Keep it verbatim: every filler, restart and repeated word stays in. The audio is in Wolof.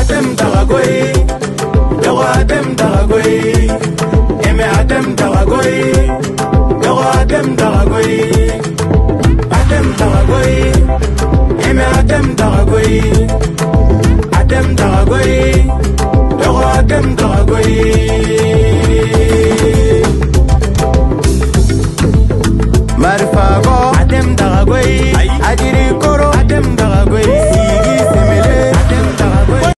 Adem Daragoy, Yawa Adem Daragoy, Eme Adem Daragoy, Yawa Adem Daragoy, Adem Daragoy, Eme Adem Daragoy.